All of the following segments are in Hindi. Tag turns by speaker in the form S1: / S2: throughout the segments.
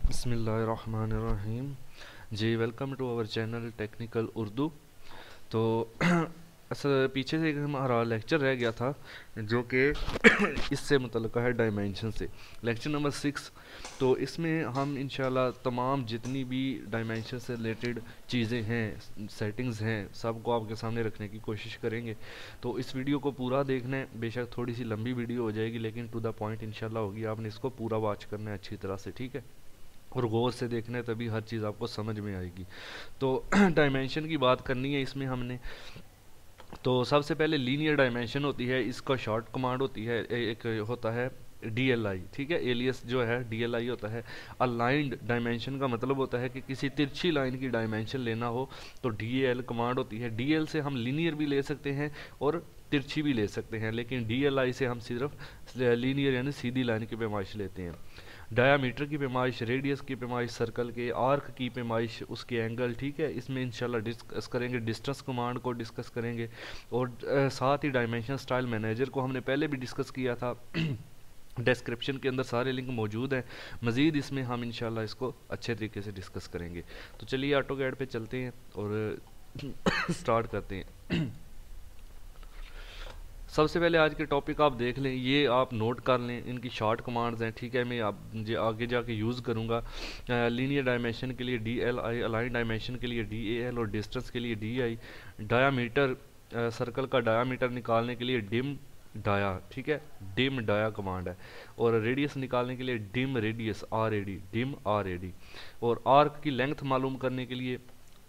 S1: बिस्मिल्लाहिर्रहमानिर्रहीम। जी welcome to our channel technical Urdu. तो असल पीछे से एक हमारा लेक्चर रह गया था जो कि इससे मुतल्लिक़ है डायमेंशन से, लेक्चर नंबर 6। तो इसमें हम इंशाल्लाह तमाम जितनी भी डायमेंशन से रिलेटेड चीज़ें हैं, सेटिंग्स हैं, सबको आपके सामने रखने की कोशिश करेंगे। तो इस वीडियो को पूरा देखना है, बेशक थोड़ी सी लंबी वीडियो हो जाएगी लेकिन टू द पॉइंट इंशाल्लाह होगी। आपने इसको पूरा वॉच करना है अच्छी तरह से, ठीक है, और गौर से देखना है, तभी हर चीज़ आपको समझ में आएगी। तो डायमेंशन की बात करनी है इसमें हमने। तो सबसे पहले लीनियर डायमेंशन होती है, इसका शॉर्ट कमांड होती है, एक होता है DLI, ठीक है, एलियस जो है DLI होता है। अलाइंड डायमेंशन का मतलब होता है कि किसी तिरछी लाइन की डायमेंशन लेना हो तो DAL कमांड होती है। DL से हम लीनियर भी ले सकते हैं और तिरछी भी ले सकते हैं, लेकिन DLI से हम सिर्फ लीनियर यानी सीधी लाइन की पैमाइश लेते हैं। डायामीटर की पैमाइश, रेडियस की पैमाइश, सर्कल के आर्क की पैमाइश, उसके एंगल, ठीक है, इसमें इंशाल्लाह डिस्कस करेंगे। डिस्टेंस कमांड को डिस्कस करेंगे और साथ ही डायमेंशन स्टाइल मैनेजर को हमने पहले भी डिस्कस किया था। डिस्क्रिप्शन के अंदर सारे लिंक मौजूद हैं। मज़ीद इसमें हम इंशाल्लाह इसको अच्छे तरीके से डिस्कस करेंगे। तो चलिए ऑटोकैड पे चलते हैं और स्टार्ट करते हैं। सबसे पहले आज के टॉपिक आप देख लें, ये आप नोट कर लें, इनकी शॉर्ट कमांड्स हैं, ठीक है। मैं आप आगे जाके यूज़ करूँगा। लीनियर डायमेंशन के लिए DLI, अलाइन डायमेंशन के लिए DAL और डिस्टेंस के लिए DI। डायामीटर, सर्कल का डायामीटर निकालने के लिए डिम डाया, ठीक है, डिम डाया कमांड है। और रेडियस निकालने के लिए dim radius RAD, dim RAD। और आर्क की लेंथ मालूम करने के लिए,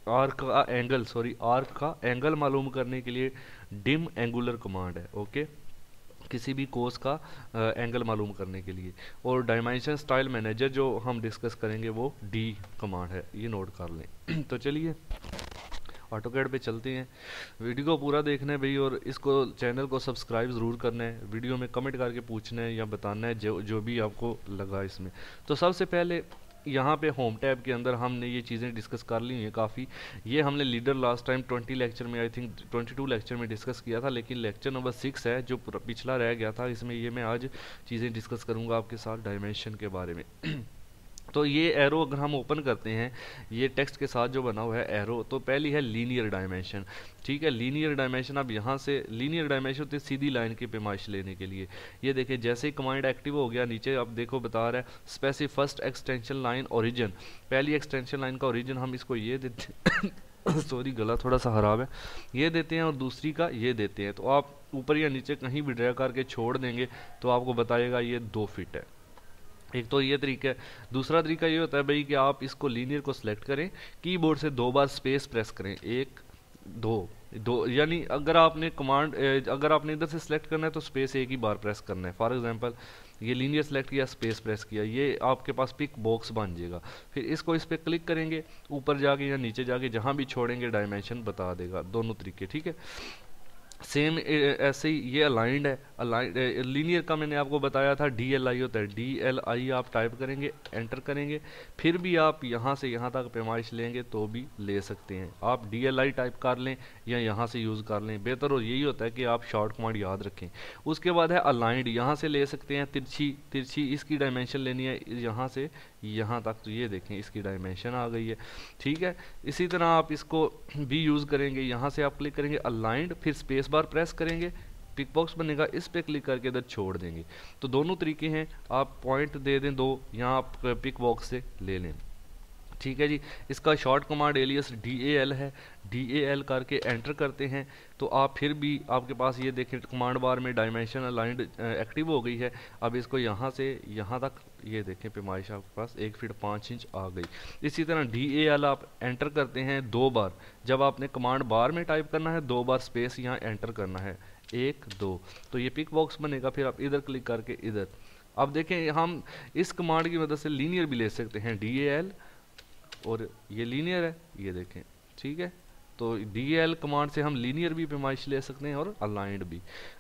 S1: आर्क का एंगल मालूम करने के लिए डिम एंगुलर कमांड है, ओके, किसी भी कोर्स का एंगल मालूम करने के लिए। और डायमेंशन स्टाइल मैनेजर जो हम डिस्कस करेंगे वो D कमांड है, ये नोट कर लें। तो चलिए ऑटोकैड पे चलते हैं। वीडियो को पूरा देखना है भाई, और इसको चैनल को सब्सक्राइब ज़रूर करना है। वीडियो में कमेंट करके पूछना है या बताना है जो भी आपको लगा इसमें। तो सबसे पहले यहाँ पे होम टैब के अंदर हमने ये चीज़ें डिस्कस कर ली हैं काफ़ी। ये हमने लीडर लास्ट टाइम 20 लेक्चर में, आई थिंक 22 लेक्चर में डिस्कस किया था, लेकिन लेक्चर नंबर 6 है जो पिछला रह गया था, इसमें ये मैं आज चीज़ें डिस्कस करूँगा आपके साथ डायमेंशन के बारे में। तो ये एरो अगर हम ओपन करते हैं, ये टेक्स्ट के साथ जो बना हुआ है एरो, तो पहली है लीनियर डायमेंशन, ठीक है। लीनियर डायमेंशन, अब यहाँ से लीनियर डायमेंशन होती है सीधी लाइन की पैमाइश लेने के लिए। ये देखिए जैसे ही कमांड एक्टिव हो गया, नीचे अब देखो बता रहा है specify first extension line origin. पहली एक्सटेंशन लाइन का ओरिजिन हम इसको ये देते सॉरी गला थोड़ा सा खराब है, ये देते हैं, और दूसरी का ये देते हैं। तो आप ऊपर या नीचे कहीं भी ड्रैग करके छोड़ देंगे तो आपको बताएगा ये 2 फीट है। एक तो ये तरीका है। दूसरा तरीका ये होता है भाई कि आप इसको लीनियर को सिलेक्ट करें, कीबोर्ड से 2 बार स्पेस प्रेस करें, 1 2 2, यानी अगर आपने कमांड अगर आपने इधर से सिलेक्ट करना है तो स्पेस एक ही बार प्रेस करना है। फॉर एग्जांपल ये लीनियर सेलेक्ट किया, स्पेस प्रेस किया, ये आपके पास पिक बॉक्स बन जाएगा। फिर इसको इस पर क्लिक करेंगे, ऊपर जाके या नीचे जाके जहाँ भी छोड़ेंगे डायमेंशन बता देगा, दोनों तरीके, ठीक है। सेम ऐसे ही ये अलाइंड है। अलाइंड लीनियर का मैंने आपको बताया था DLI होता है, DLI आप टाइप करेंगे, एंटर करेंगे, फिर भी आप यहाँ से यहाँ तक पैमाइश लेंगे तो भी ले सकते हैं। आप DLI टाइप कर लें या यहाँ से यूज़ कर लें, बेहतर और यही होता है कि आप शॉर्ट कमांड याद रखें। उसके बाद है अलाइंड, यहाँ से ले सकते हैं तिरछी, तिरछी इसकी डायमेंशन लेनी है यहाँ से यहाँ तक, तो ये देखें इसकी डायमेंशन आ गई है, ठीक है। इसी तरह आप इसको भी यूज़ करेंगे, यहाँ से आप क्लिक करेंगे अलाइंड, फिर स्पेस बार प्रेस करेंगे, पिक बॉक्स बनेगा, इस पे क्लिक करके इधर छोड़ देंगे। तो दोनों तरीके हैं, आप पॉइंट दे दें 2, यहाँ आप पिक बॉक्स से ले लें, ठीक है जी। इसका शॉर्ट कमांड एलियस DAL है, DAL करके एंटर करते हैं तो आप फिर भी आपके पास ये देखें कमांड बार में डायमेंशन अलाइंड एक्टिव हो गई है। अब इसको यहाँ से यहाँ तक ये देखें पैमाइश आपके पास 1 फीट 5 इंच आ गई। इसी तरह DAL आप एंटर करते हैं 2 बार, जब आपने कमांड बार में टाइप करना है 2 बार स्पेस यहाँ एंटर करना है, 1 2, तो ये पिक बॉक्स बनेगा, फिर आप इधर क्लिक करके इधर। अब देखें हम इस कमांड की मदद से लीनियर भी ले सकते हैं, DAL, और ये लीनियर है, ये देखें, ठीक है। तो DAL कमांड से हम लीनियर भी पैमाइश ले सकते हैं और अलाइंड भी।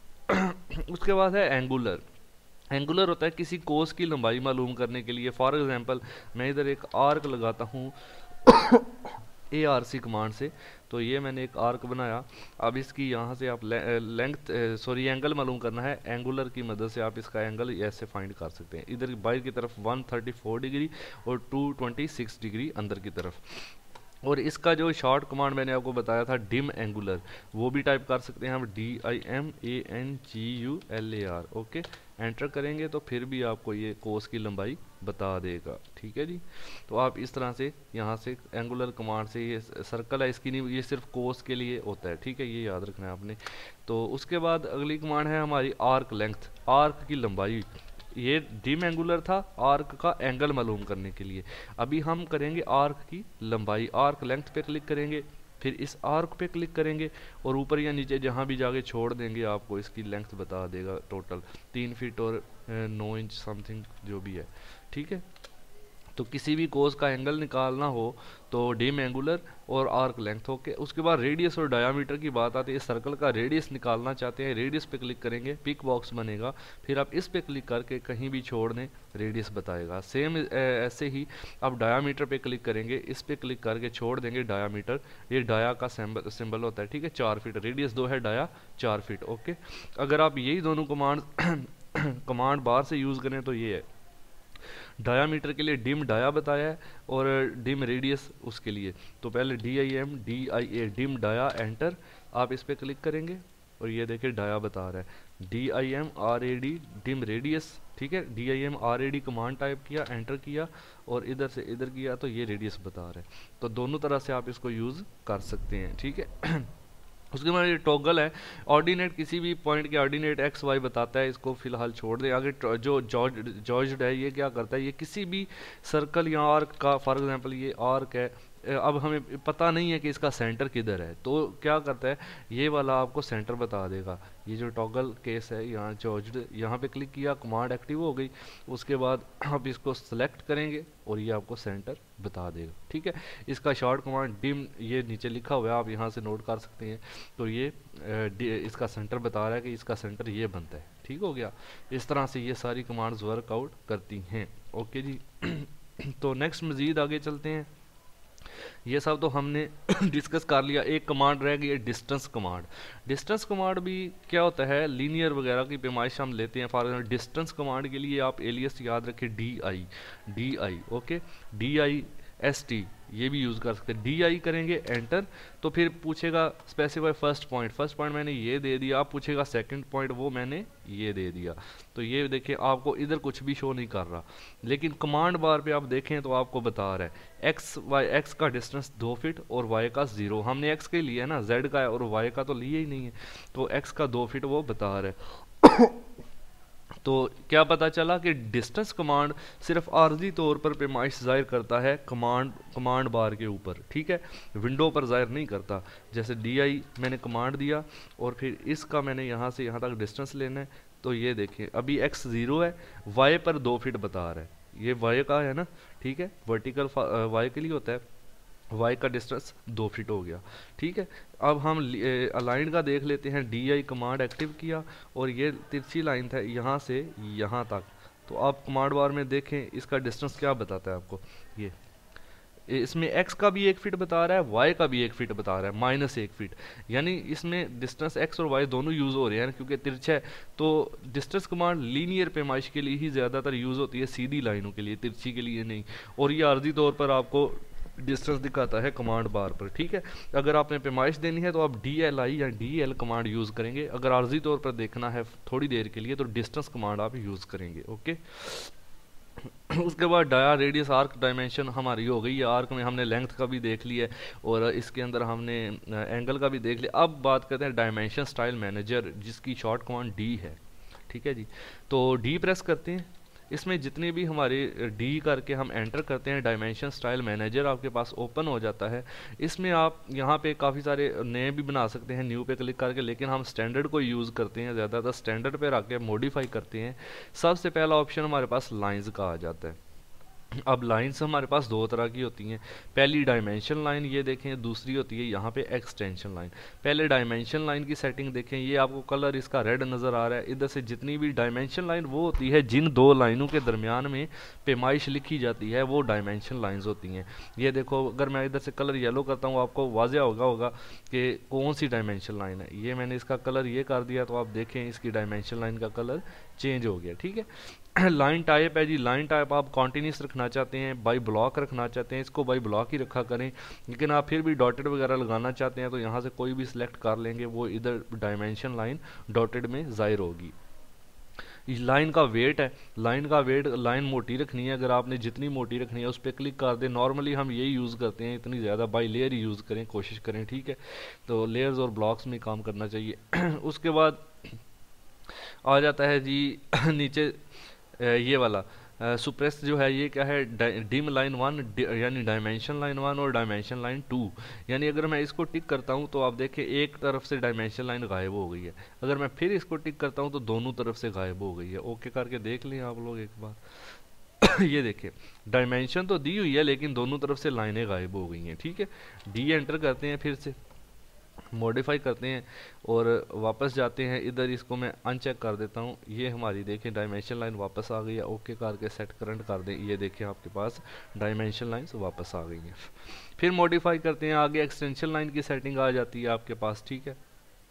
S1: उसके बाद है एंगुलर। एंगुलर होता है किसी कोस की लंबाई मालूम करने के लिए। फॉर एग्जांपल मैं इधर एक आर्क लगाता हूँ ARC कमांड से। तो ये मैंने एक आर्क बनाया। अब इसकी यहाँ से आप एंगल मालूम करना है, एंगुलर की मदद से आप इसका एंगल ऐसे फाइंड कर सकते हैं। इधर बाहर की तरफ 134 डिग्री और 226 डिग्री अंदर की तरफ। और इसका जो शॉर्ट कमांड मैंने आपको बताया था डिम एंगुलर, वो भी टाइप कर सकते हैं हम, DIMANGULAR। ओके, एंटर करेंगे तो फिर भी आपको ये कोस की लंबाई बता देगा। ठीक है जी। तो आप इस तरह से यहाँ से एंगुलर कमांड से, ये सर्कल है इसकी नहीं, ये सिर्फ कोस के लिए होता है। ठीक है, ये याद रखना है आपने। तो उसके बाद अगली कमांड है हमारी आर्क लेंथ, आर्क की लंबाई। ये डिम एंगुलर था आर्क का एंगल मालूम करने के लिए। अभी हम करेंगे आर्क की लंबाई। आर्क लेंथ पे क्लिक करेंगे, फिर इस आर्क पे क्लिक करेंगे और ऊपर या नीचे जहाँ भी जाके छोड़ देंगे आपको इसकी लेंथ बता देगा। टोटल 3 फीट और 9 इंच समथिंग जो भी है। ठीक है, तो किसी भी कोस का एंगल निकालना हो तो डिम एंगुलर और आर्क लेंथ। ओके, उसके बाद रेडियस और डायामीटर की बात आती है। सर्कल का रेडियस निकालना चाहते हैं, रेडियस पे क्लिक करेंगे, पिक बॉक्स बनेगा, फिर आप इस पे क्लिक करके कहीं भी छोड़ दें, रेडियस बताएगा। सेम ऐसे ही आप डायामीटर पे क्लिक करेंगे, इस पे क्लिक करके छोड़ देंगे डायामीटर, ये डाया का सिंबल होता है। ठीक है, 4 फीट, रेडियस 2 है, डाया 4 फीट। ओके, अगर आप यही दोनों कमांड कमांड बार से यूज़ करें तो ये है, डायामीटर के लिए डिम डाया बताया है और डिम रेडियस उसके लिए। तो पहले DIMDIA डिम डाया, एंटर। आप इस पर क्लिक करेंगे और ये देखिए डाया बता रहा है, DIMRAD डिम रेडियस। ठीक है, DIMRAD कमांड टाइप किया, एंटर किया और इधर से इधर किया तो ये रेडियस बता रहा है। तो दोनों तरह से आप इसको यूज़ कर सकते हैं। ठीक है। उसके बाद ये टॉगल है, ऑर्डिनेट किसी भी पॉइंट के ऑर्डिनेट एक्स वाई बताता है, इसको फिलहाल छोड़ दें। आगे जो जॉर्ज्ड है ये क्या करता है, ये किसी भी सर्कल या आर्क का, फॉर एग्जांपल ये आर्क है, अब हमें पता नहीं है कि इसका सेंटर किधर है, तो क्या करता है ये वाला आपको सेंटर बता देगा। ये जो टॉगल केस है, यहाँ जॉर्ज्ड, यहाँ पे क्लिक किया, कमांड एक्टिव हो गई। उसके बाद आप इसको सेलेक्ट करेंगे और ये आपको सेंटर बता देगा। ठीक है, इसका शॉर्ट कमांड डिम, ये नीचे लिखा हुआ है, आप यहाँ से नोट कर सकते हैं। तो ये इसका सेंटर बता रहा है कि इसका सेंटर ये बनता है। ठीक हो गया, इस तरह से ये सारी कमांड्स वर्कआउट करती हैं। ओके जी। तो नेक्स्ट मज़ीद आगे चलते हैं। ये सब तो हमने डिस्कस कर लिया। एक कमांड रह गई है डिस्टेंस कमांड। डिस्टेंस कमांड भी क्या होता है, लीनियर वगैरह की पैमाइश हम लेते हैं। फॉर एग्जाम्पल डिस्टेंस कमांड के लिए आप एलियस याद रखें, DI। ओके, DIST ये भी यूज़ कर सकते हैं। DI करेंगे, एंटर, तो फिर पूछेगा specify first point. First point मैंने ये दे दिया, आप पूछेगा सेकंड पॉइंट, वो मैंने ये दे दिया। तो ये देखिए आपको इधर कुछ भी शो नहीं कर रहा, लेकिन कमांड बार पे आप देखें तो आपको बता रहा है एक्स का डिस्टेंस 2 फीट और y का 0। हमने x के लिए है ना, z का है और y का तो लिए ही नहीं है, तो x का 2 फीट वो बता रहा है। तो क्या पता चला कि डिस्टेंस कमांड सिर्फ आर्जी तौर पर पैमाइश जाहिर करता है कमांड बार के ऊपर। ठीक है, विंडो पर जाहिर नहीं करता। जैसे DI मैंने कमांड दिया और फिर इसका मैंने यहाँ से यहाँ तक डिस्टेंस लेना है, तो ये देखिए अभी x 0 है, y पर 2 फीट बता रहा है, ये y का है ना। ठीक है, वर्टिकल y के लिए होता है, y का डिस्टेंस 2 फीट हो गया। ठीक है, अब हम अलाइन का देख लेते हैं। DI कमांड एक्टिव किया और ये तिरछी लाइन था यहाँ से यहाँ तक। तो आप कमांड बार में देखें इसका डिस्टेंस क्या बताता है आपको, ये इसमें x का भी 1 फीट बता रहा है, y का भी 1 फीट बता रहा है, -1 फीट। यानी इसमें डिस्टेंस x और y दोनों यूज़ हो रहे हैं क्योंकि तिरछा है। तो डिस्टेंस कमांड लीनियर पैमाइश के लिए ही ज़्यादातर यूज़ होती है, सीधी लाइनों के लिए, तिरछी के लिए नहीं। और ये आर्जी तौर पर आपको डिस्टेंस दिखाता है कमांड बार पर। ठीक है, अगर आपने पैमाइश देनी है तो आप DLI या DL कमांड यूज़ करेंगे। अगर आर्जी तौर पर देखना है थोड़ी देर के लिए तो डिस्टेंस कमांड आप यूज़ करेंगे। ओके। उसके बाद डाया, रेडियस, आर्क, डायमेंशन हमारी हो गई है। आर्क में हमने लेंथ का भी देख लिया और इसके अंदर हमने एंगल का भी देख लिया। अब बात करते हैं डायमेंशन स्टाइल मैनेजर, जिसकी शॉर्ट कमांड D है। ठीक है जी, तो D प्रेस करते हैं। इसमें जितने भी हमारे D करके हम एंटर करते हैं, डायमेंशन स्टाइल मैनेजर आपके पास ओपन हो जाता है। इसमें आप यहाँ पे काफ़ी सारे नए भी बना सकते हैं न्यू पे क्लिक करके, लेकिन हम स्टैंडर्ड को यूज़ करते हैं, ज़्यादातर स्टैंडर्ड पे रख के मॉडिफाई करते हैं। सबसे पहला ऑप्शन हमारे पास लाइंस का आ जाता है। अब लाइंस हमारे पास दो तरह की होती हैं। पहली डायमेंशन लाइन ये देखें, दूसरी होती है यहाँ पे एक्सटेंशन लाइन। पहले डायमेंशन लाइन की सेटिंग देखें, ये आपको कलर इसका रेड नज़र आ रहा है। इधर से जितनी भी डायमेंशन लाइन वो होती है जिन दो लाइनों के दरमियान में पैमाइश लिखी जाती है, वो डायमेंशन लाइन्स होती हैं। ये देखो, अगर मैं इधर से कलर येलो करता हूँ आपको वाज़ेह होगा कि कौन सी डायमेंशन लाइन है। ये मैंने इसका कलर ये कर दिया तो आप देखें इसकी डायमेंशन लाइन का कलर चेंज हो गया, ठीक है। लाइन टाइप है जी, लाइन टाइप आप कॉन्टिन्यूस रखना चाहते हैं, बाई ब्लॉक रखना चाहते हैं, इसको बाई ब्लॉक ही रखा करें। लेकिन आप फिर भी डॉटेड वगैरह लगाना चाहते हैं तो यहाँ से कोई भी सिलेक्ट कर लेंगे, वो इधर डायमेंशन लाइन डॉटेड में ज़ाहिर होगी। लाइन का वेट है, लाइन का वेट, लाइन मोटी रखनी है, अगर आपने जितनी मोटी रखनी है उस पर क्लिक कर दें। नॉर्मली हम यही यूज़ करते हैं, इतनी ज़्यादा बाई लेयर ही यूज़ करें, कोशिश करें, ठीक है। तो लेयर्स और ब्लॉक्स में काम करना चाहिए। उसके बाद आ जाता है जी नीचे ये वाला सुप्रेस जो है, ये क्या है, डिम लाइन 1 यानी डायमेंशन लाइन 1 और डायमेंशन लाइन 2। यानी अगर मैं इसको टिक करता हूँ तो आप देखें एक तरफ से डायमेंशन लाइन गायब हो गई है, अगर मैं फिर इसको टिक करता हूँ तो दोनों तरफ से गायब हो गई है। ओके करके देख लें आप लोग एक बार। ये देखिए डायमेंशन तो दी हुई है लेकिन दोनों तरफ से लाइनें गायब हो गई हैं, ठीक है। डी एंटर करते हैं, फिर से मॉडिफाई करते हैं और वापस जाते हैं इधर, इसको मैं अनचेक कर देता हूँ। ये हमारी देखें डायमेंशन लाइन वापस आ गई है। ओके करके सेट करंट कर दें, ये देखें आपके पास डायमेंशन लाइंस वापस आ गई हैं। फिर मॉडिफाई करते हैं, आगे एक्सटेंशन लाइन की सेटिंग आ जाती है आपके पास, ठीक है।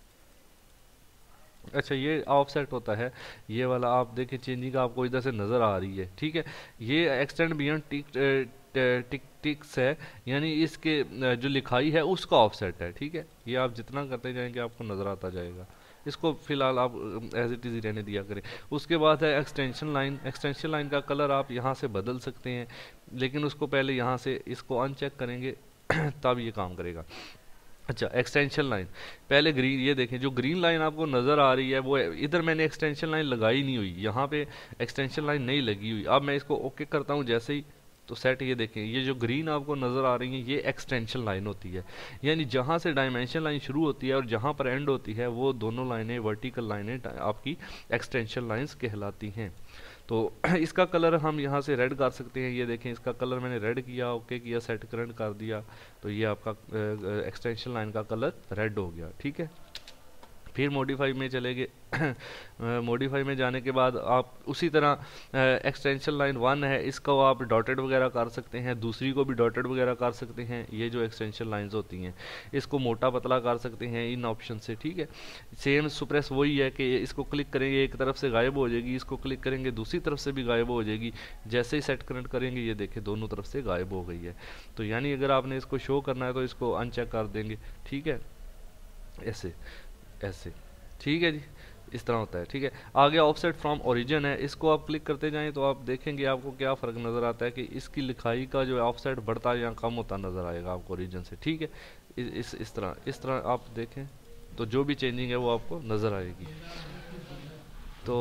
S1: अच्छा, ये ऑफसेट होता है, ये वाला आप देखें चेंजिंग आपको इधर से नज़र आ रही है, ठीक है। ये एक्सटेंड बियॉन्ड टिक टिक्स है, यानी इसके जो लिखाई है उसका ऑफसेट है, ठीक है। ये आप जितना करते जाएंगे आपको नज़र आता जाएगा। इसको फिलहाल आप एज इट इज़ रहने दिया करें। उसके बाद है एक्सटेंशन लाइन। एक्सटेंशन लाइन का कलर आप यहाँ से बदल सकते हैं, लेकिन उसको पहले यहाँ से इसको अनचेक करेंगे तब ये काम करेगा। अच्छा, एक्सटेंशन लाइन पहले ग्रीन, ये देखें जो ग्रीन लाइन आपको नज़र आ रही है वो इधर मैंने एक्सटेंशन लाइन लगाई नहीं हुई, यहाँ पे एक्सटेंशन लाइन नहीं लगी हुई। अब मैं इसको ओके करता हूँ जैसे ही, तो सेट, ये देखें ये जो ग्रीन आपको नज़र आ रही है ये एक्सटेंशन लाइन होती है। यानी जहाँ से डायमेंशन लाइन शुरू होती है और जहाँ पर एंड होती है वो दोनों लाइनें वर्टिकल लाइनें आपकी एक्सटेंशन लाइन्स कहलाती हैं। तो इसका कलर हम यहाँ से रेड कर सकते हैं, ये देखें इसका कलर मैंने रेड किया, ओके किया, सेट करंट कर दिया, तो ये आपका एक्सटेंशन लाइन का कलर रेड हो गया, ठीक है। फिर मॉडिफाई में चले गए। मॉडिफाई में जाने के बाद आप उसी तरह एक्सटेंशन लाइन 1 है, इसको आप डॉटेड वगैरह कर सकते हैं, दूसरी को भी डॉटेड वगैरह कर सकते हैं। ये जो एक्सटेंशन लाइंस होती हैं इसको मोटा पतला कर सकते हैं इन ऑप्शन से, ठीक है। सेम सुप्रेस वही है कि इसको क्लिक करेंगे एक तरफ से गायब हो जाएगी, इसको क्लिक करेंगे दूसरी तरफ से भी गायब हो जाएगी। जैसे ही सेट करंट करेंगे ये देखें दोनों तरफ से गायब हो गई है। तो यानी अगर आपने इसको शो करना है तो इसको अनचेक कर देंगे, ठीक है, ऐसे ऐसे, ठीक है जी, इस तरह होता है, ठीक है। आगे ऑफसेट फ्रॉम ओरिजिन है, इसको आप क्लिक करते जाएं तो आप देखेंगे आपको क्या फ़र्क नज़र आता है कि इसकी लिखाई का जो ऑफसेट बढ़ता या कम होता नज़र आएगा आपको ओरिजिन से, ठीक है। इस तरह आप देखें तो जो भी चेंजिंग है वो आपको नज़र आएगी। तो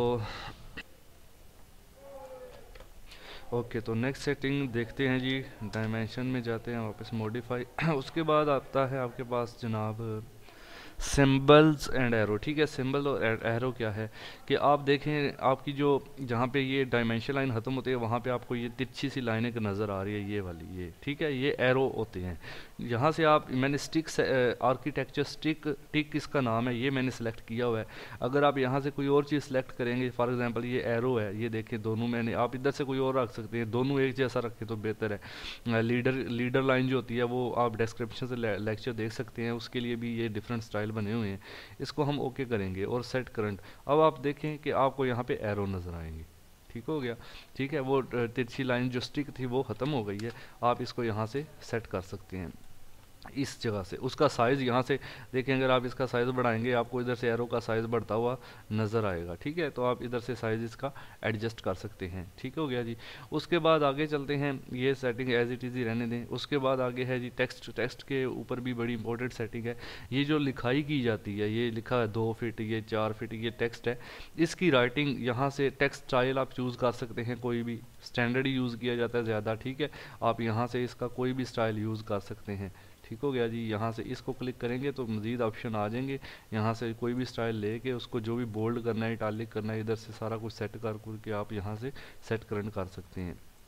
S1: ओके, तो नेक्स्ट सेटिंग देखते हैं जी, डायमेंशन में जाते हैं वापस मॉडिफाई। उसके बाद आता है आपके पास जनाब सिंबल्स एंड एरो, ठीक है। सिंबल और एरो क्या है कि आप देखें आपकी जो जहाँ पे ये डायमेंशन लाइन ख़त्म होती है वहाँ पे आपको ये तिरछी सी लाइनें नज़र आ रही है, ये वाली, ये ठीक है, ये एरो होते हैं। यहाँ से आप, मैंने स्टिक आर्किटेक्चर स्टिक टिक इसका नाम है, ये मैंने सेलेक्ट किया हुआ है। अगर आप यहाँ से कोई और चीज़ सेलेक्ट करेंगे, फॉर एग्जांपल ये एरो है, ये देखें दोनों मैंने, आप इधर से कोई और रख सकते हैं, दोनों एक जैसा रखें तो बेहतर है। लीडर लाइन जो होती है वो आप डिस्क्रिप्शन से लेक्चर देख सकते हैं, उसके लिए भी ये डिफरेंट स्टाइल बने हुए हैं। इसको हम ओके करेंगे और सेट करंट। अब आप देखें कि आपको यहाँ पे एरो नज़र आएंगे, ठीक हो गया, ठीक है। वो तिरछी लाइन जो स्टिक थी वो ख़त्म हो गई है, आप इसको यहाँ से सेट कर सकते हैं इस जगह से। उसका साइज़ यहाँ से देखें, अगर आप इसका साइज़ बढ़ाएंगे आपको इधर से एरो का साइज़ बढ़ता हुआ नज़र आएगा, ठीक है। तो आप इधर से साइज़ इसका एडजस्ट कर सकते हैं, ठीक हो गया जी। उसके बाद आगे चलते हैं, ये सेटिंग एज इट इज़ ही रहने दें। उसके बाद आगे है जी टेक्स्ट। टेक्स्ट के ऊपर भी बड़ी इंपॉर्टेंट सेटिंग है, ये जो लिखाई की जाती है, ये लिखा है 2 फीट, ये 4 फीट, ये टेक्स्ट है, इसकी राइटिंग यहाँ से टेक्स्ट स्टाइल आप चूज़ कर सकते हैं, कोई भी स्टैंडर्ड यूज़ किया जाता है ज़्यादा, ठीक है। आप यहाँ से इसका कोई भी स्टाइल यूज़ कर सकते हैं, ठीक हो गया जी। यहाँ से इसको क्लिक करेंगे तो मज़ीद ऑप्शन आ जाएंगे, यहाँ से कोई भी स्टाइल लेके उसको जो भी बोल्ड करना है, इटालिक करना है, इधर से सारा कुछ सेट कर के आप यहाँ से सेट करंट कर सकते हैं।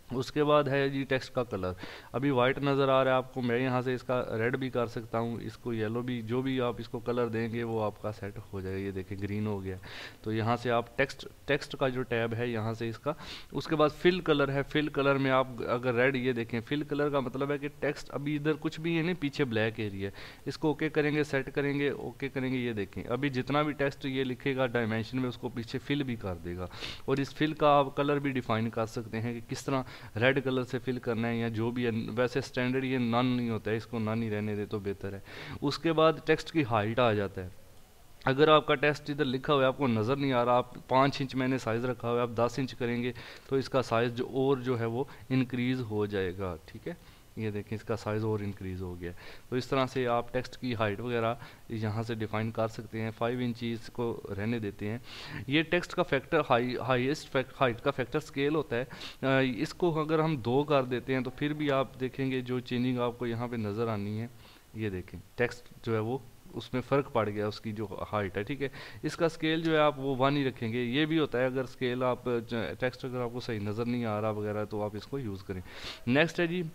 S1: उसके बाद है जी टेक्स्ट का कलर। अभी वाइट नज़र आ रहा है आपको, मैं यहाँ से इसका रेड भी कर सकता हूँ, इसको येलो भी, जो भी आप इसको कलर देंगे वो आपका सेट हो जाएगा। ये देखिए ग्रीन हो गया। तो यहाँ से आप टेक्स्ट का जो टैब है यहाँ से इसका, उसके बाद फिल कलर है। फिल कलर में आप अगर रेड, ये देखें फिल कलर का मतलब है कि टेक्स्ट अभी इधर कुछ भी है नहीं, पीछे ब्लैक एरिया है। इसको ओके करेंगे, सेट करेंगे, ओके करेंगे, ये देखें अभी जितना भी टेक्स्ट ये लिखेगा डायमेंशन में उसको पीछे फिल भी कर देगा। और इस फिल का आप कलर भी डिफाइन कर सकते हैं कि किस तरह रेड कलर से फिल करना है या जो भी है। वैसे स्टैंडर्ड ये नन नहीं होता है, इसको नन ही रहने दे तो बेहतर है। उसके बाद टेक्स्ट की हाइट आ जाता है। अगर आपका टेक्स्ट इधर लिखा हुआ है आपको नज़र नहीं आ रहा, आप 5 इंच मैंने साइज़ रखा हुआ है, आप 10 इंच करेंगे तो इसका साइज़ जो है वो इंक्रीज़ हो जाएगा। ठीक है, ये देखें इसका साइज़ और इंक्रीज़ हो गया। तो इस तरह से आप टेक्स्ट की हाइट वगैरह यहाँ से डिफाइन कर सकते हैं। 5 इंच इसको रहने देते हैं। ये टेक्स्ट का फैक्टर हाईएस्ट हाइट का फैक्टर स्केल होता है। इसको अगर हम 2 कर देते हैं तो फिर भी आप देखेंगे जो चेंजिंग आपको यहाँ पे नज़र आनी है। ये देखें टेक्स्ट जो है वो उसमें फ़र्क पड़ गया उसकी जो हाइट है। ठीक है, इसका स्केल जो है आप वो 1 ही रखेंगे। ये भी होता है अगर स्केल आप टेक्स्ट अगर आपको सही नज़र नहीं आ रहा वगैरह तो आप इसको यूज़ करें। नेक्स्ट है जी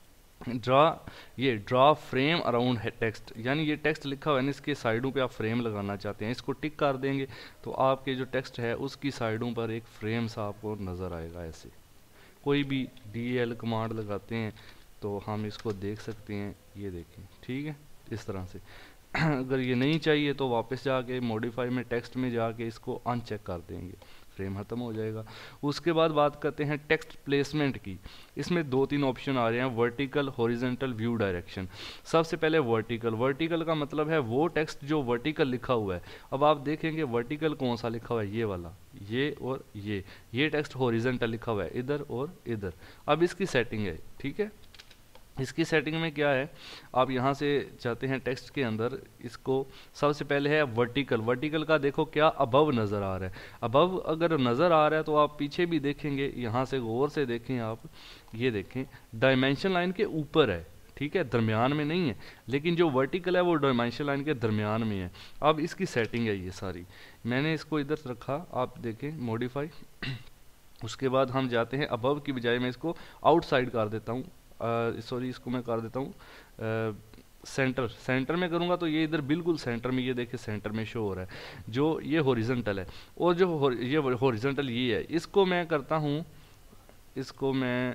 S1: ड्रा फ्रेम अराउंड है टेक्स्ट, यानी ये टेक्स्ट लिखा हुआ है ना, इसके साइडों पे आप फ्रेम लगाना चाहते हैं, इसको टिक कर देंगे तो आपके जो टेक्स्ट है उसकी साइडों पर एक फ्रेम सा आपको नज़र आएगा। ऐसे कोई भी DL कमांड लगाते हैं तो हम इसको देख सकते हैं। ये देखें, ठीक है, इस तरह से। अगर ये नहीं चाहिए तो वापस जाके मॉडिफाई में टेक्स्ट में जाके इसको अनचेक कर देंगे, फ्रेम ख़त्म हो जाएगा। उसके बाद बात करते हैं टेक्स्ट प्लेसमेंट की। इसमें 2-3 ऑप्शन आ रहे हैं, वर्टिकल, हॉरिजॉन्टल, व्यू डायरेक्शन। सबसे पहले वर्टिकल। वर्टिकल का मतलब है वो टेक्स्ट जो वर्टिकल लिखा हुआ है। अब आप देखेंगे वर्टिकल कौन सा लिखा हुआ है, ये वाला, ये और ये टेक्स्ट हॉरिजॉन्टल लिखा हुआ है इधर और इधर। अब इसकी सेटिंग है, ठीक है, इसकी सेटिंग में क्या है, आप यहाँ से जाते हैं टेक्स्ट के अंदर, इसको सबसे पहले है वर्टिकल। वर्टिकल का देखो क्या अबव नज़र आ रहा है। अबव अगर नज़र आ रहा है तो आप पीछे भी देखेंगे, यहाँ से गौर से देखें आप, ये देखें डायमेंशन लाइन के ऊपर है। ठीक है, दरमियान में नहीं है, लेकिन जो वर्टिकल है वो डायमेंशन लाइन के दरमियान में है। अब इसकी सेटिंग है ये सारी, मैंने इसको इधर रखा, आप देखें मॉडिफाई। उसके बाद हम जाते हैं अबव की बजाय मैं इसको आउटसाइड कर देता हूँ, सॉरी इसको मैं कर देता हूँ सेंटर में करूँगा तो ये इधर बिल्कुल सेंटर में, ये देखिए सेंटर में शो हो रहा है। जो ये हॉरिजॉन्टल है और जो ये हॉरिजॉन्टल ये है, इसको मैं करता हूँ, इसको मैं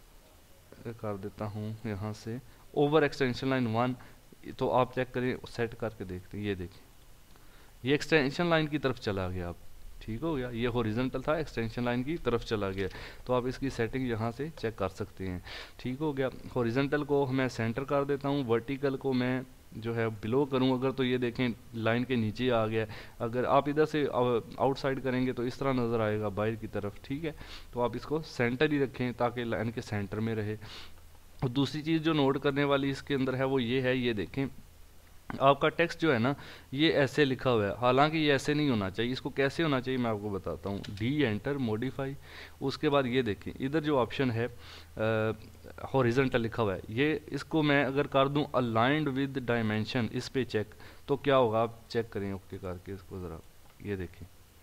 S1: कर देता हूँ यहाँ से ओवर एक्सटेंशन लाइन 1। तो आप चेक करें, सेट करके देखते हैं, ये देखिए ये एक्सटेंशन लाइन की तरफ चला गया। आप ठीक हो गया, ये हॉरिजॉन्टल था, एक्सटेंशन लाइन की तरफ चला गया। तो आप इसकी सेटिंग यहाँ से चेक कर सकते हैं। ठीक हो गया, हॉरिजॉन्टल को मैं सेंटर कर देता हूँ, वर्टिकल को मैं जो है बिलो करूँ अगर, तो ये देखें लाइन के नीचे आ गया। अगर आप इधर से आउटसाइड करेंगे तो इस तरह नज़र आएगा बाहर की तरफ। ठीक है, तो आप इसको सेंटर ही रखें ताकि लाइन के सेंटर में रहे। और दूसरी चीज़ जो नोट करने वाली इसके अंदर है वो ये है, ये देखें आपका टेक्स्ट जो है ना ये ऐसे लिखा हुआ है, हालांकि ये ऐसे नहीं होना चाहिए। इसको कैसे होना चाहिए मैं आपको बताता हूँ। डी एंटर मॉडिफाई, उसके बाद ये देखें इधर जो ऑप्शन है हॉरिजॉन्टल लिखा हुआ है, ये इसको मैं अगर कर दूँ अलाइंड विद डायमेंशन, इस पे चेक, तो क्या होगा आप चेक करें ओके करके इसको ज़रा, ये देखें।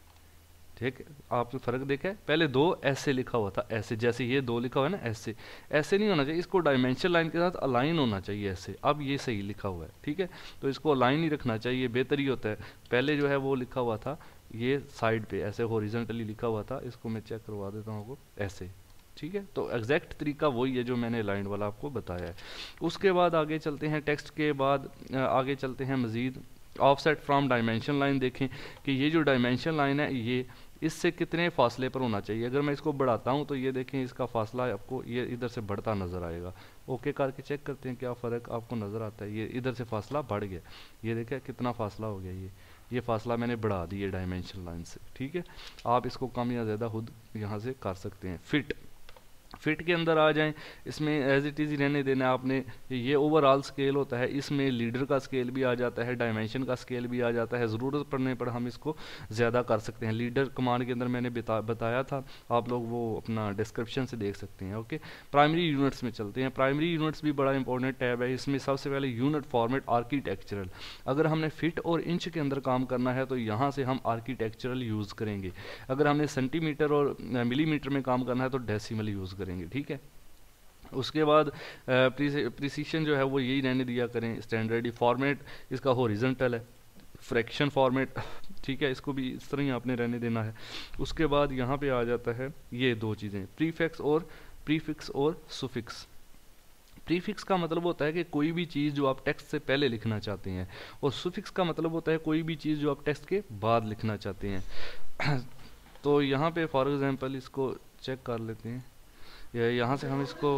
S1: ठीक है, आपने फ़र्क देखा है, पहले 2 ऐसे लिखा हुआ था, ऐसे जैसे ये 2 लिखा हुआ है ना, ऐसे ऐसे नहीं होना चाहिए, इसको डायमेंशन लाइन के साथ अलाइन होना चाहिए ऐसे। अब ये सही लिखा हुआ है, ठीक है, तो इसको अलाइन ही रखना चाहिए, बेहतर ही होता है। पहले जो है वो लिखा हुआ था ये साइड पे ऐसे हॉरिजॉन्टली लिखा हुआ था, इसको मैं चेक करवा देता हूँ आपको ऐसे। ठीक है, तो एग्जैक्ट तरीका वही है जो मैंने लाइन वाला आपको बताया है। उसके बाद आगे चलते हैं, टेक्स्ट के बाद आगे चलते हैं मज़ीद। ऑफसेट फ्रॉम डायमेंशन लाइन देखें कि ये जो डायमेंशन लाइन है ये इससे कितने फासले पर होना चाहिए। अगर मैं इसको बढ़ाता हूँ तो ये देखें इसका फासला आपको ये इधर से बढ़ता नज़र आएगा। ओके करके चेक करते हैं क्या फ़र्क आपको नज़र आता है। ये इधर से फासला बढ़ गया, ये देखें कितना फासला हो गया, ये फासला मैंने बढ़ा दिया डायमेंशन लाइन से। ठीक है, आप इसको कम या ज़्यादा खुद यहाँ से कर सकते हैं। फिट के अंदर आ जाएं, इसमें एज इट इज़ ही रहने देना आपने। ये ओवरऑल स्केल होता है, इसमें लीडर का स्केल भी आ जाता है, डायमेंशन का स्केल भी आ जाता है। ज़रूरत पड़ने पर हम इसको ज़्यादा कर सकते हैं। लीडर कमांड के अंदर मैंने बताया था, आप लोग वो अपना डिस्क्रिप्शन से देख सकते हैं। ओके, प्राइमरी यूनिट्स में चलते हैं। प्राइमरी यूनिट्स भी बड़ा इंपॉर्टेंट टैब है। इसमें सबसे पहले यूनिट फॉर्मेट आर्किटेक्चरल। अगर हमने फिट और इंच के अंदर काम करना है तो यहाँ से हम आर्किटेक्चरल यूज़ करेंगे। अगर हमने सेंटीमीटर और मिलीमीटर में काम करना है तो डेसिमल यूज़ करेंगे। करेंगे, ठीक है। उसके बाद प्रिसीशन जो है वो यही रहने दिया करें, स्टैंडर्ड फॉर्मेट इसका हॉरिजॉन्टल है, फ्रैक्शन फॉर्मेट, ठीक है, इसको भी इस तरह ही आपने रहने देना है। उसके बाद यहाँ पे आ जाता है ये दो चीज़ें, प्रीफिक्स और सुफिक्स। प्रीफिक्स का मतलब होता है कि कोई भी चीज़ जो आप टेक्स्ट से पहले लिखना चाहते हैं, और सुफिक्स का मतलब होता है कोई भी चीज़ जो आप टेक्स्ट के बाद लिखना चाहते हैं। तो यहाँ पे फॉर एग्जांपल इसको चेक कर लेते हैं, यहाँ से हम इसको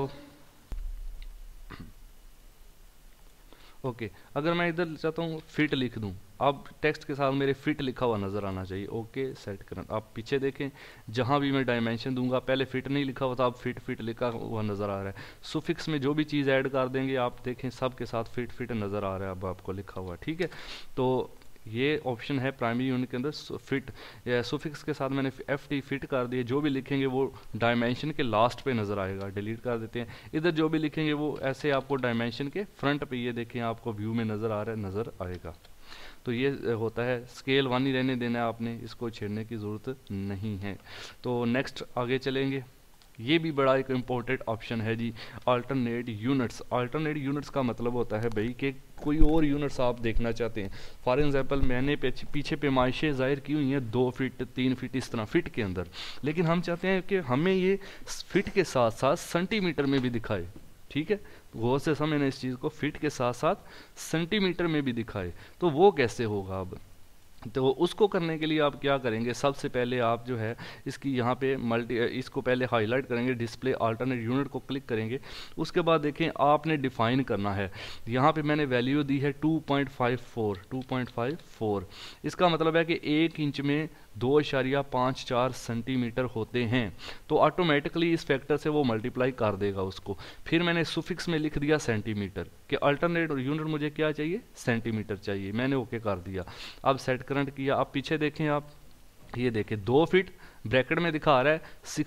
S1: ओके अगर मैं इधर चाहता हूँ फिट लिख दूँ, अब टेक्स्ट के साथ मेरे फिट लिखा हुआ नज़र आना चाहिए। ओके सेट करना, आप पीछे देखें जहाँ भी मैं डायमेंशन दूंगा पहले फिट नहीं लिखा हुआ था, अब फिट लिखा हुआ नज़र आ रहा है। सुफिक्स में जो भी चीज़ ऐड कर देंगे आप देखें सब के साथ फिट नज़र आ रहा है अब आपको लिखा हुआ, ठीक है। तो ये ऑप्शन है प्राइमरी यूनिट के अंदर फिट, सुफिक्स के साथ मैंने FT फिट कर दिए, जो भी लिखेंगे वो डायमेंशन के लास्ट पे नज़र आएगा, डिलीट कर देते हैं। इधर जो भी लिखेंगे वो ऐसे आपको डायमेंशन के फ्रंट पे, ये देखें आपको व्यू में नज़र आ रहा है, नज़र आएगा। तो ये होता है, स्केल 1 ही रहने देना है आपने, इसको छेड़ने की ज़रूरत नहीं है। तो नेक्स्ट आगे चलेंगे, ये भी बड़ा एक इम्पोर्टेंट ऑप्शन है जी, अल्टरनेट यूनिट्स। अल्टरनेट यूनिट्स का मतलब होता है भाई कि कोई और यूनिट्स आप देखना चाहते हैं। फॉर एग्जांपल मैंने पीछे पैमाइशें ज़ाहिर की हुई हैं 2 फीट 3 फीट इस तरह फिट के अंदर, लेकिन हम चाहते हैं कि हमें ये फिट के साथ साथ सेंटीमीटर में भी दिखाए, ठीक है। गौर से समझना इस चीज़ को, फिट के साथ साथ सेंटीमीटर में भी दिखाए, तो वो कैसे होगा। अब तो उसको करने के लिए आप क्या करेंगे, सबसे पहले आप जो है इसकी यहाँ पे इसको पहले हाईलाइट करेंगे, डिस्प्ले अल्टरनेट यूनिट को क्लिक करेंगे। उसके बाद देखें आपने डिफाइन करना है, यहाँ पे मैंने वैल्यू दी है 2.54। इसका मतलब है कि 1 इंच में 2.54 सेंटीमीटर होते हैं, तो ऑटोमेटिकली इस फैक्टर से वो मल्टीप्लाई कर देगा उसको। फिर मैंने सुफिक्स में लिख दिया सेंटीमीटर, कि अल्टरनेट यूनिट मुझे क्या चाहिए, सेंटीमीटर चाहिए, मैंने ओके कर दिया। अब सेट करंट किया, अब पीछे देखें आप, ये देखें 2 फीट ब्रैकेट में दिखा रहा है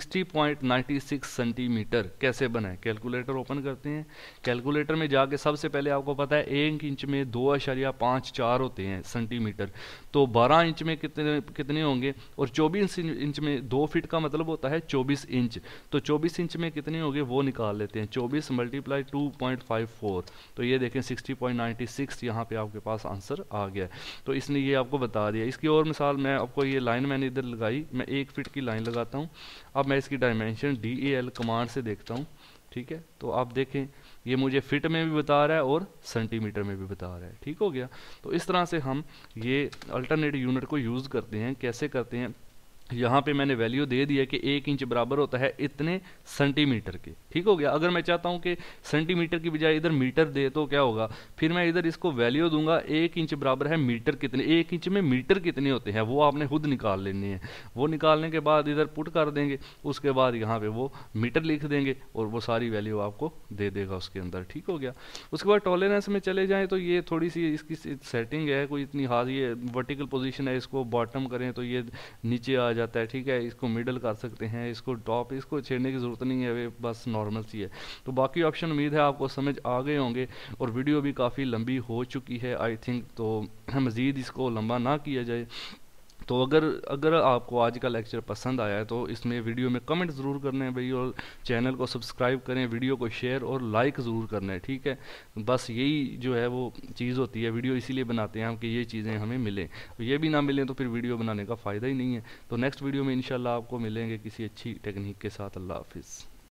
S1: 60.96 सेंटीमीटर। कैसे बनाए, कैलकुलेटर ओपन करते हैं, कैलकुलेटर में जाके सबसे पहले आपको पता है 1 इंच में 2.54 होते हैं सेंटीमीटर, तो 12 इंच में कितने होंगे, और 24 इंच में 2 फीट का मतलब होता है 24 इंच, तो 24 इंच में कितने होंगे वो निकाल लेते हैं, 24 मल्टीप्लाई 2.54, तो ये देखें 60.96 यहाँ पे आपके पास आंसर आ गया। तो इसने ये आपको बता दिया। इसकी और मिसाल मैं आपको, ये लाइन मैंने इधर लगाई, मैं 1 फीट की लाइन लगाता हूँ, अब मैं इसकी डायमेंशन DAL कमांड से देखता हूँ, ठीक है। तो आप देखें ये मुझे फिट में भी बता रहा है और सेंटीमीटर में भी बता रहा है, ठीक हो गया। तो इस तरह से हम ये अल्टरनेट यूनिट को यूज़ करते हैं। कैसे करते हैं, यहाँ पे मैंने वैल्यू दे दी है कि 1 इंच बराबर होता है इतने सेंटीमीटर के, ठीक हो गया। अगर मैं चाहता हूँ कि सेंटीमीटर की बजाय इधर मीटर दे तो क्या होगा, फिर मैं इधर इसको वैल्यू दूंगा 1 इंच बराबर है मीटर कितने, 1 इंच में मीटर कितने होते हैं वो आपने खुद निकाल लेने हैं। वो निकालने के बाद इधर पुट कर देंगे, उसके बाद यहाँ पे वो मीटर लिख देंगे और वो सारी वैल्यू आपको दे देगा उसके अंदर, ठीक हो गया। उसके बाद टॉलरेंस में चले जाएँ तो ये थोड़ी सी इसकी सेटिंग है, कोई इतनी हाथ, ये वर्टिकल पोजिशन है, इसको बॉटम करें तो ये नीचे आ जाता है, ठीक है। इसको मिडल कर सकते हैं, इसको टॉप, इसको छेड़ने की ज़रूरत नहीं है, वे बस नॉर्मल सी है। तो बाकी ऑप्शन उम्मीद है आपको समझ आ गए होंगे, और वीडियो भी काफ़ी लंबी हो चुकी है आई थिंक, तो मज़ीद इसको लंबा ना किया जाए। तो अगर आपको आज का लेक्चर पसंद आया है तो इसमें वीडियो में कमेंट ज़रूर करना है भाई, और चैनल को सब्सक्राइब करें, वीडियो को शेयर और लाइक ज़रूर करना है, ठीक है। बस यही जो है वो चीज़ होती है, वीडियो इसीलिए बनाते हैं हम कि ये चीज़ें हमें मिलें, तो ये भी ना मिलें तो फिर वीडियो बनाने का फ़ायदा ही नहीं है। तो नेक्स्ट वीडियो में इंशाल्लाह आपको मिलेंगे किसी अच्छी टेक्निक के साथ। अल्लाह हाफिज़।